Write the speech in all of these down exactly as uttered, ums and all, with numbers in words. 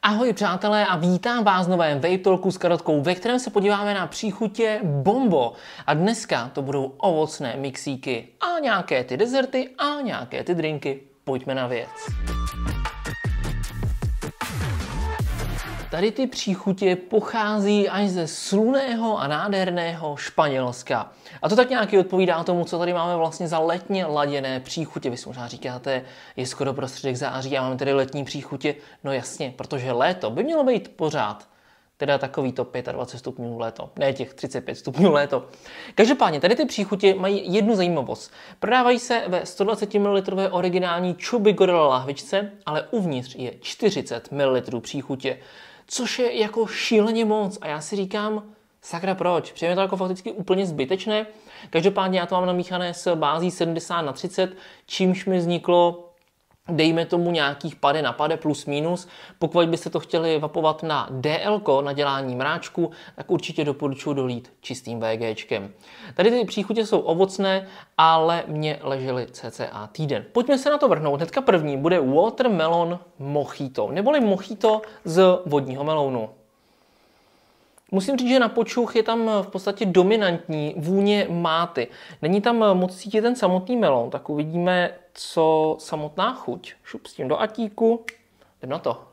Ahoj přátelé a vítám vás v novém Vape Talku s Karotkou, ve kterém se podíváme na příchutě Bombo. A dneska to budou ovocné mixíky a nějaké ty dezerty a nějaké ty drinky. Pojďme na věc. Tady ty příchutě pochází až ze slunného a nádherného Španělska. A to tak nějaký odpovídá tomu, co tady máme vlastně za letně laděné příchutě. Vy si možná říkáte, je skoro prostředek září a máme tady letní příchutě. No jasně, protože léto by mělo být pořád. Teda takový to dvacet pět stupňů léto, ne těch třicet pět stupňů léto. Každopádně, tady ty příchutě mají jednu zajímavost. Prodávají se ve sto dvacet mililitrů originální Chubby Gorilla lahvičce, ale uvnitř je čtyřicet mililitrů příchutě. Což je jako šíleně moc a já si říkám, sakra proč? Přijeme to jako fakticky úplně zbytečné. Každopádně já to mám namíchané s bází sedmdesát na třicet, čímž mi vzniklo, dejme tomu nějakých pade na pade plus minus. Pokud byste to chtěli vapovat na D L ko, na dělání mráčku, tak určitě doporučuji dolít čistým VGčkem. Tady ty příchutě jsou ovocné, ale mě ležely cca týden. Pojďme se na to vrhnout. Hnedka první bude Watermelon Mojito, neboli mojito z vodního melounu. Musím říct, že na počuch je tam v podstatě dominantní vůně máty. Není tam moc cítit ten samotný melon, tak uvidíme, co samotná chuť. Šup s tím do atíku, jdem na to.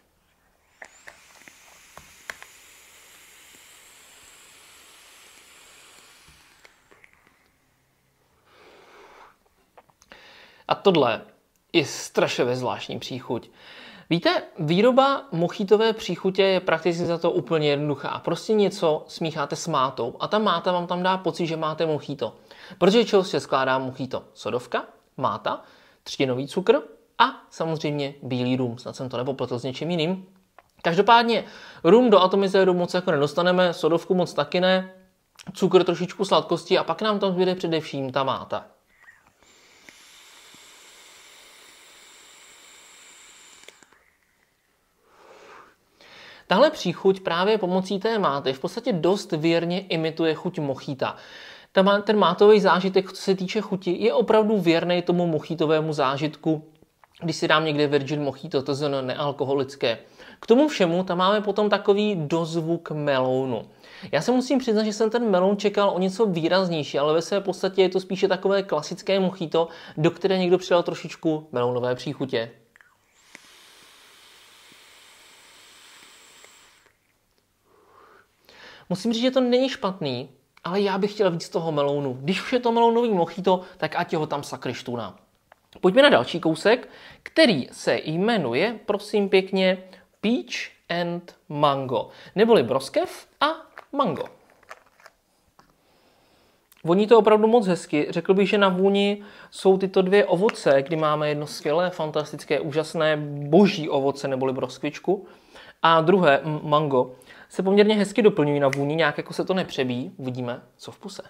A tohle je strašně zvláštní příchuť. Víte, výroba mojitové příchutě je prakticky za to úplně jednoduchá. Prostě něco smícháte s mátou a ta máta vám tam dá pocit, že máte mojito. Protože čeho se skládá mojito? Sodovka, máta, třtinový cukr a samozřejmě bílý rum. Snad jsem to nepopletl s něčím jiným. Každopádně rum do atomizéru moc jako nedostaneme, sodovku moc taky ne, cukr trošičku sladkosti a pak nám tam zbyde především ta máta. Tahle příchuť právě pomocí té máty v podstatě dost věrně imituje chuť mojita. Ten mátový zážitek, co se týče chuti, je opravdu věrný tomu mojitovému zážitku, když si dám někde Virgin Mojito, to je nealkoholické. K tomu všemu tam máme potom takový dozvuk melounu. Já se musím přiznat, že jsem ten meloun čekal o něco výraznější, ale ve své podstatě je to spíše takové klasické mojito, do které někdo přidal trošičku melounové příchutě. Musím říct, že to není špatný, ale já bych chtěl víc toho melounu. Když už je to melounový mojito, tak ať je ho tam sakry štůna. Pojďme na další kousek, který se jmenuje, prosím pěkně, Peach and Mango, neboli broskev a mango. Voní to opravdu moc hezky. Řekl bych, že na vůni jsou tyto dvě ovoce, kdy máme jedno skvělé, fantastické, úžasné, boží ovoce, neboli broskvičku, a druhé mango se poměrně hezky doplňují na vůni, nějak jako se to nepřebíjí. Uvidíme, co v puse.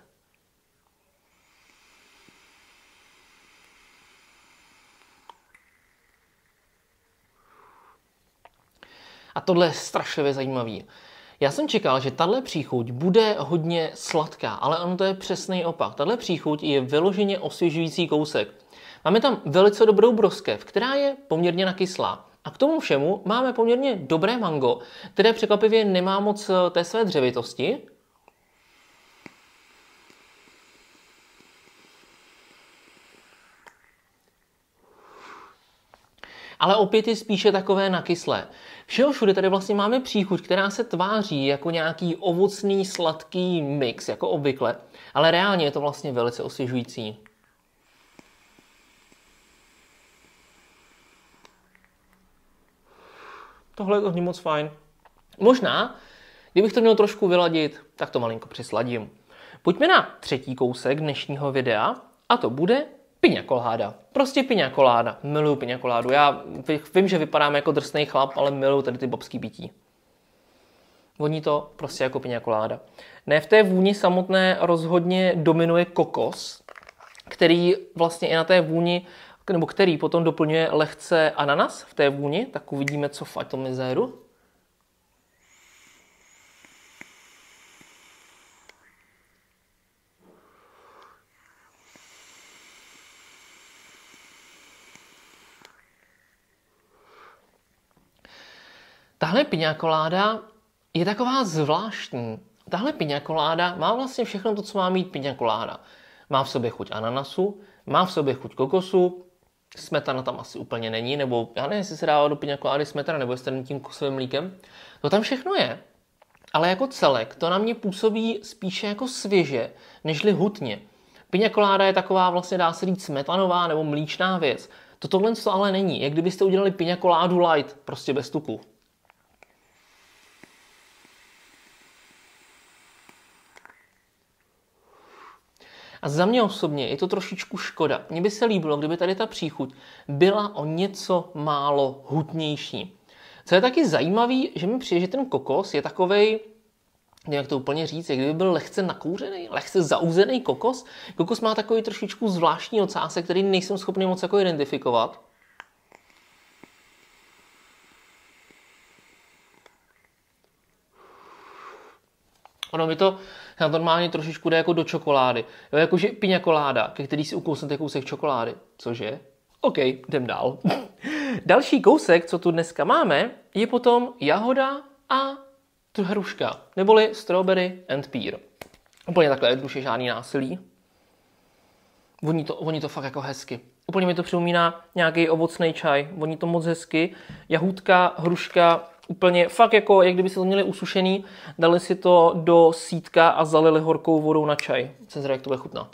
A tohle je strašlivě zajímavý. Já jsem čekal, že tahle příchuť bude hodně sladká, ale ono to je přesný opak. Tahle příchuť je vyloženě osvěžující kousek. Máme tam velice dobrou broskev, která je poměrně nakyslá. A k tomu všemu máme poměrně dobré mango, které překvapivě nemá moc té své dřevitosti. Ale opět je spíše takové nakyslé. Všeho všude tady vlastně máme příchuť, která se tváří jako nějaký ovocný, sladký mix, jako obvykle. Ale reálně je to vlastně velice osvěžující. Tohle je to moc fajn. Možná, kdybych to měl trošku vyladit, tak to malinko přisladím. Pojďme na třetí kousek dnešního videa a to bude piña colada. Prostě piña colada. Miluju piña coládu. Já vím, že vypadám jako drsný chlap, ale miluju tady ty bobský pití. Voní to prostě jako piña colada. Ne, v té vůni samotné rozhodně dominuje kokos, který vlastně i na té vůni, nebo který potom doplňuje lehce ananas v té vůni, tak uvidíme, co v atomizéru. Tahle piña colada je taková zvláštní. Tahle piña colada má vlastně všechno to, co má mít piña colada. Má v sobě chuť ananasu, má v sobě chuť kokosu, smetana tam asi úplně není, nebo já nevím, jestli se dává do piña colády smetana, nebo jestli tím kokosovým mlíkem. To tam všechno je. Ale jako celek to na mě působí spíše jako svěže, nežli hutně. Piña colada je taková vlastně, dá se říct, smetanová nebo mlíčná věc. To tohle to ale není. Jak kdybyste udělali piña coládu light, prostě bez tuku. A za mě osobně je to trošičku škoda. Mně by se líbilo, kdyby tady ta příchuť byla o něco málo hutnější. Co je taky zajímavý, že mi přijde, že ten kokos je takovej, nevím, jak to úplně říct, jak kdyby byl lehce nakouřený, lehce zauzený kokos. Kokos má takový trošičku zvláštní ocásek, který nejsem schopný moc jako identifikovat. Ono mi to normálně trošičku jde jako do čokolády. Jo, jakože piña colada, ke který si ukousnete kousek čokolády. Cože? OK, jdem dál. Další kousek, co tu dneska máme, je potom jahoda a tu hruška, neboli strawberry and pear. Úplně takhle jednoduše, žádný násilí. Voní to, voní to fakt jako hezky. Úplně mi to připomíná nějaký ovocný čaj. Voní to moc hezky. Jahůdka, hruška, úplně fakt jako, jak kdyby se to měli usušený, dali si to do sítka a zalili horkou vodou na čaj. Jsem zvědavý, jak to bude chutnat.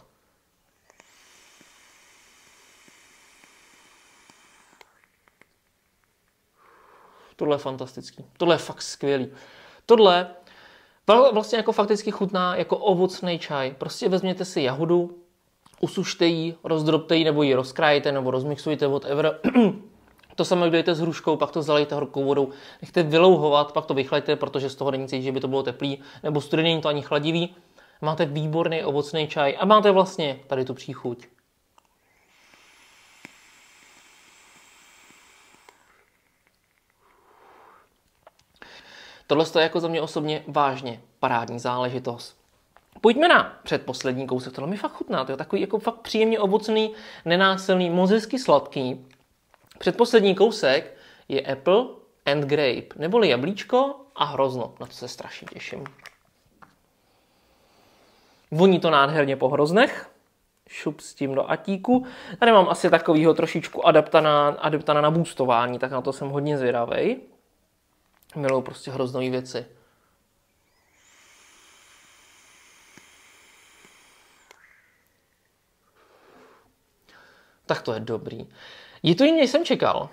Tohle je fantastický. Tohle je fakt skvělý. Tohle vlastně jako fakticky chutná jako ovocný čaj. Prostě vezměte si jahodu, usušte ji, rozdrobte ji, nebo ji rozkrájete, nebo rozmixujte, whatever. To samé, dejte s hruškou, pak to zalejte horkou vodou, nechte vylouhovat, pak to vychlejte, protože z toho není cítit, že by to bylo teplý, nebo studený, není to ani chladivý. Máte výborný ovocný čaj a máte vlastně tady tu příchuť. Tohle je jako za mě osobně vážně parádní záležitost. Pojďme na předposlední kousek, tohle mi fakt chutná, to je takový jako fakt příjemně ovocný, nenásilný, moc hezky sladký. Předposlední kousek je apple and grape, neboli jablíčko a hrozno, na to se strašně těším. Voní to nádherně po hroznech, šup s tím do atíku. Tady mám asi takovýho trošičku adaptana, adaptana na boostování, tak na to jsem hodně zvědavej. Miluju prostě hroznové věci. Tak to je dobrý. Je to jiný, než jsem čekal.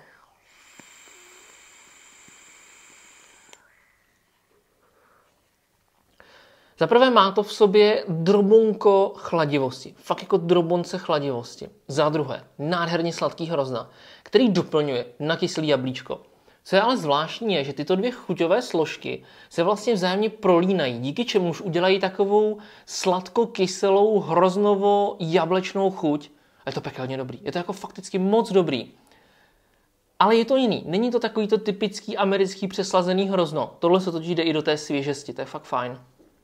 Zaprvé má to v sobě drobonko chladivosti. Fakt jako drobonce chladivosti. Za druhé, nádherně sladký hrozna, který doplňuje na kyslý jablíčko. Co je ale zvláštní je, že tyto dvě chuťové složky se vlastně vzájemně prolínají, díky čemuž udělají takovou sladko-kyselou, hroznovo-jablečnou chuť. A je to pekelně dobrý. Je to jako fakticky moc dobrý. Ale je to jiný. Není to takový to typický americký přeslazený hrozno. Tohle se totiž jde i do té svěžesti. To je fakt fajn.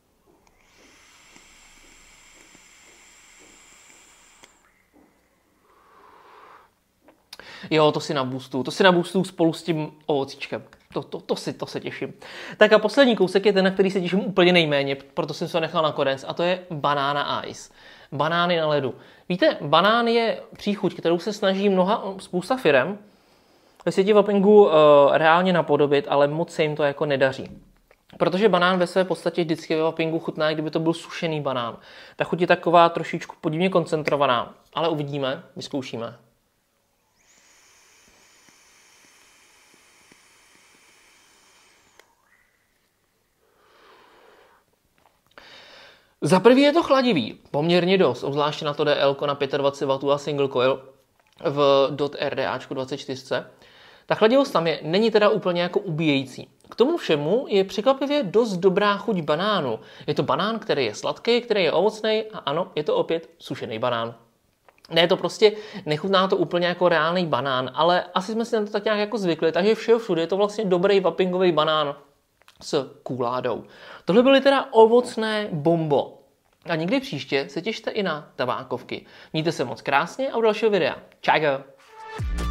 Jo, to si naboostuju. To si naboostuju spolu s tím ovocíčkem. To, to, to, si, to se těším. Tak a poslední kousek je ten, na který se těším úplně nejméně, proto jsem se ho nechal nakonec, a to je banana ice. Banány na ledu. Víte, banán je příchuť, kterou se snaží mnoha, spousta firem ve světě vapingu uh, reálně napodobit, ale moc se jim to jako nedaří. Protože banán ve své podstatě vždycky ve vapingu chutná, kdyby to byl sušený banán. Ta chuť je taková trošičku podivně koncentrovaná, ale uvidíme, vyzkoušíme. Za prvý je to chladivý, poměrně dost, obzvláště na to D L na dvacet pět wattů a single coil v .RDAčku dvacet čtyři. Ta chladivost tam je, není teda úplně jako ubíjející. K tomu všemu je překvapivě dost dobrá chuť banánu. Je to banán, který je sladký, který je ovocný a ano, je to opět sušený banán. Ne, to prostě nechutná to úplně jako reálný banán, ale asi jsme si na to tak nějak jako zvykli, takže všeho všude je to vlastně dobrý vapingový banán s kůládou. Tohle byly teda ovocné bombo. A někdy příště se těšte i na tabákovky. Mějte se moc krásně a u dalšího videa. Čau!